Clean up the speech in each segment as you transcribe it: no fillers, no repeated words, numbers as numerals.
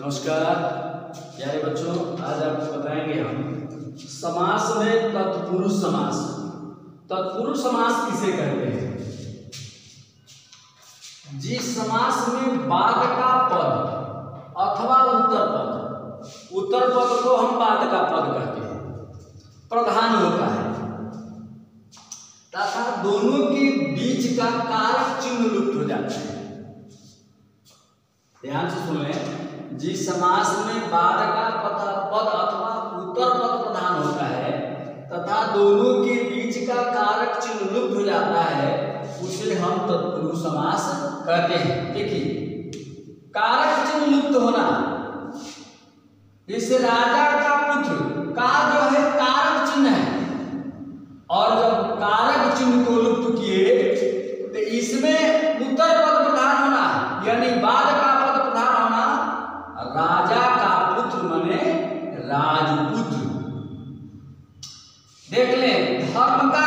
नमस्कार प्यारे बच्चों, आज आपको बताएंगे हम समास में तत्पुरुष समास। तत्पुरुष समास किसे कहते हैं? जिस समास में बाद का पद अथवा उत्तर पद को हम बाद का पद कहते हैं, प्रधान होता है तथा दोनों के बीच का कारक चिन्ह लुप्त हो जाता है। ध्यान से सुन लें, जिस समास में बाद का पद अथवा उत्तर पद प्रधान होता है तथा दोनों के बीच का कारक चिन्ह लुप्त हो जाता है, उसे हम तत्पुरुष समास कहते हैं। देखिए, कारक चिन्ह लुप्त होना, इससे राजा का पुत्र का जो है कारक चिन्ह है, और जब कारक चिन्ह को लुप्त किए तो इसमें उत्तर पद प्रधान होना यानी बाद का पद प्रधान होना, राजा का पुत्र माने राजपुत्र। देख लें, धर्म का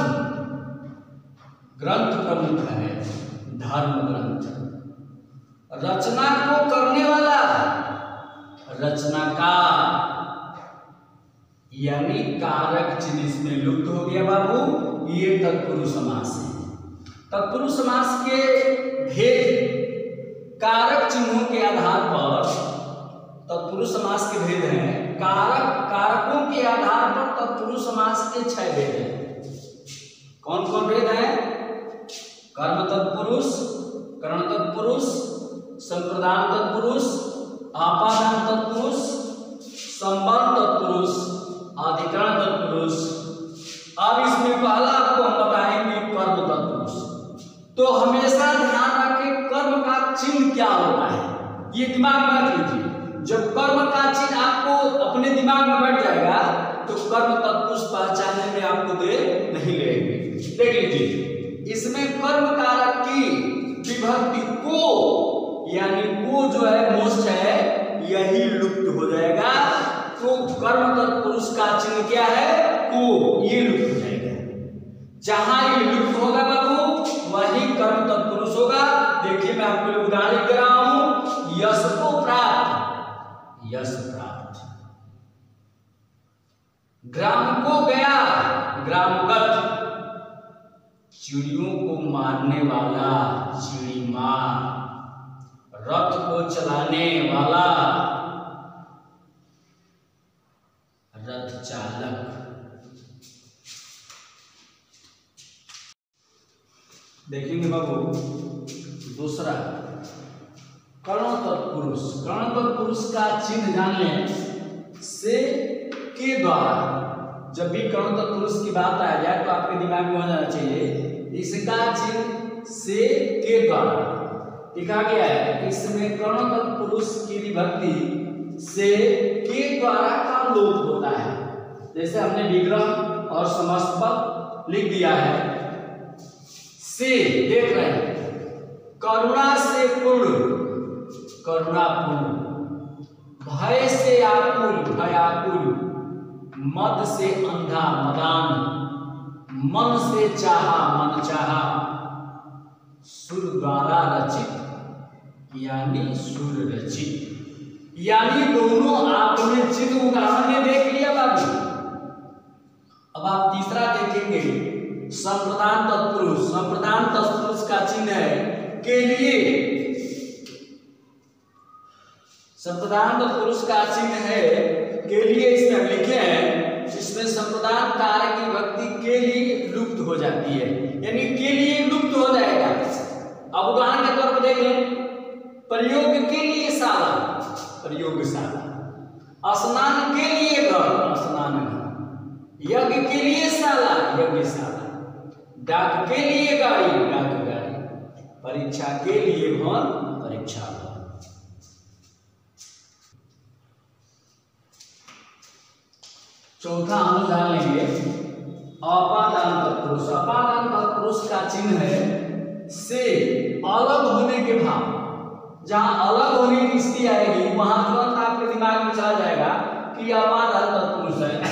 ग्रंथ प्रमुख है, धर्म ग्रंथ। रचना को करने वाला रचनाकार, यानी कारक चिन्ह इसमें लुप्त हो गया बाबू। ये तत्पुरुष समास है। तत्पुरुष समास के भेद कारक चिन्हों के आधार पर तत्पुरुष समास के भेद हैं। कारकों के आधार पर तत्पुरुष समास के 6 भेद हैं। कौन कौन भेद हैं? कर्म तत्पुरुष, करण तत्पुरुष, संप्रदान तत्पुरुष, आपादान तत्पुरुष, संबंध तत्पुरुष, अधिकरण तत्पुरुष। अब इसमें पहला आपको हम बताएंगे कर्म तत्पुरुष। तो हमेशा ध्यान रखें, कर्म का चिन्ह क्या होता है ये दिमाग में रख लीजिए। जब कर्म का चिन्ह आपको अपने दिमाग में बैठ जाएगा तो कर्म तत्पुरुष पहचानने में आपको देर नहीं लगेगी। देख लीजिए, इसमें कर्म कारक की विभक्ति को, यानी को जो है मोक्ष है, यही लुप्त हो जाएगा। तो कर्म तत्पुरुष का चिन्ह क्या है? को, ये लुप्त हो जाएगा। जहां ये लुप्त होगा बाबू, वही कर्म तत्पुरुष होगा। देखिए, मैं आपको उदाहरण दे रहा हूं। यश को प्राप्त, यश प्राप्त। ग्राम को गया, ग्रामगत। चिड़ियों को मारने वाला, चिड़ी मार। रथ को चलाने वाला, रथ चालक। देखेंगे बाबू, दूसरा कर्ण तत्पुरुष। कर्ण तत्पुरुष का चिन्ह जान लें, से के द्वारा। जब भी कर्ण तत्पुरुष की बात आ जाए तो आपके दिमाग में हो जाना चाहिए, इसका चिन्ह से के द्वारा लिखा गया है। इसमें कर्ण तत्पुरुष की विभक्ति से के द्वारा का लोप होता है। जैसे हमने विग्रह और समस्त पद लिख दिया है। से देख रहे हैं, करुणा से पूर्ण, करुणापूर्ण। भय से आकुल, भयाकुल। मद से अंधा, मदान। मन से चाहा, मन चाहा। सुर द्वारा रचित, यानी सुर रचित। यानी दोनों आपने चिन्ह उदाहरण देख लिया बाबू। अब आप तीसरा देखेंगे, संप्रदान तत्पुरुष। संप्रदान तत्पुरुष का चिन्ह है के लिए। संप्रदान तत्पुरुष का चिन्ह है के लिए, इसमें लिखे हैं। इसमें संप्रदान कारक की विभक्ति के लिए लुप्त हो जाती है, यानी के लिए लुप्त हो जाएगा। अब उदाहरण के तौर पर देख लें, प्रयोग के लिए शाला, प्रयोगशाला। स्नान के लिए घर, स्नान घर। यज्ञ के लिए शाला, यज्ञशाला। डाक के लिए गाड़ी, डाक गाड़ी। परीक्षा के लिए भवन, परीक्षा भवन। चौथा हम जान लेंगे अपादान तत्पुरुष। अपादान तत्पुरुष का चिन्ह है से अलग होने के भाव। जहां अलग होने की स्थिति आएगी वहां तुरंत आपके दिमाग में चला जाएगा कि अपादान तत्पुरुष है।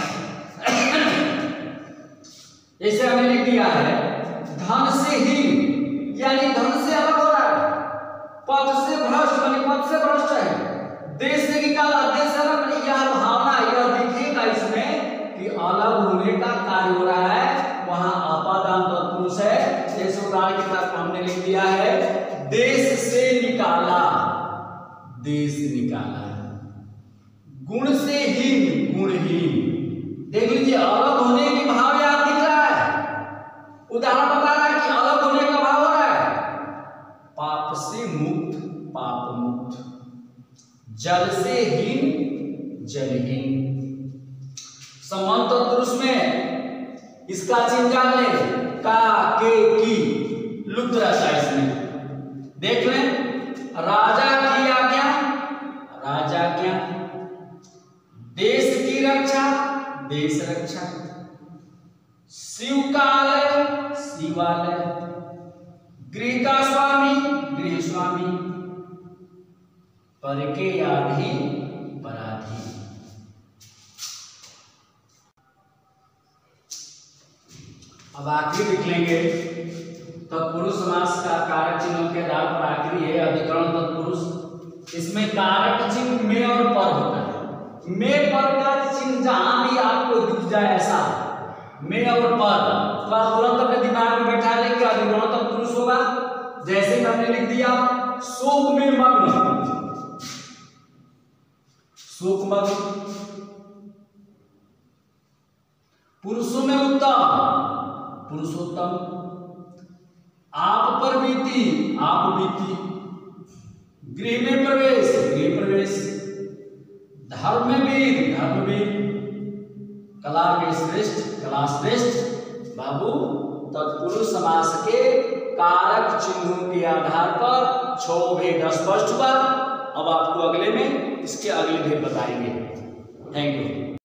जैसे हमने लिख दिया है, धन से ही, यानी धन से अलग हो रहा है। पद से भ्रष्ट, यानी पद से भ्रष्ट है। देश से निकाला, देश से अलग, यह भावना यह दिखेगा इसमें कि अलग होने का कार्य हो रहा है, वहां आपादान तत्पुरुष है। जैसे उदाहरण के तहत हमने लिख दिया है देश से निकाला, देश निकाला, गुण से हीन, गुणहीन। देख लीजिए अलग होने की भाव यहां दिख रहा है, उदाहरण बता रहा है कि अलग होने का भाव हो रहा है। पाप से मुक्त, पाप मुक्त, जल से हीन, जलहीन। संबंध तत्पुरुष में इसका चिन्ह जान ले, का, के, की लुप्त रहता है इसमें। देख लें राजा की आज्ञा, राजा क्या, देश की रक्षा, देश रक्षा, शिवकालय, शिवालय, गृह का स्वामी, गृह स्वामी, पर के अधीन, पराधीन। अब आखिरी लिख लेंगे तत्पुरुष समास का कारक चिन्हों के आधार पर आखिरी है अधिकरण तत्पुरुष। इसमें कारक चिन्ह में और पर होता है। में पर का चिन्ह जहां भी आपको दिख जाए ऐसा में और पर, तो आप तुरंत अपने दिमाग में बैठा लें कि अधिकरण तत्पुरुष होगा। जैसे हमने लिख दिया शोक में मग्न, शोक मग्न, पुरुषों में उत्तम, पुरुषोत्तम, आप पर बीती, आप बीती, गृह में प्रवेश, गृह प्रवेश, धर्म में वीर, धर्मवीर, कला में श्रेष्ठ, कला श्रेष्ठ। बाबू तत्पुरुष समास के कारक चिन्हों के आधार पर 6 भेद स्पष्ट हुआ। अब आपको अगले में इसके अगले भेद बताएंगे। Thank you.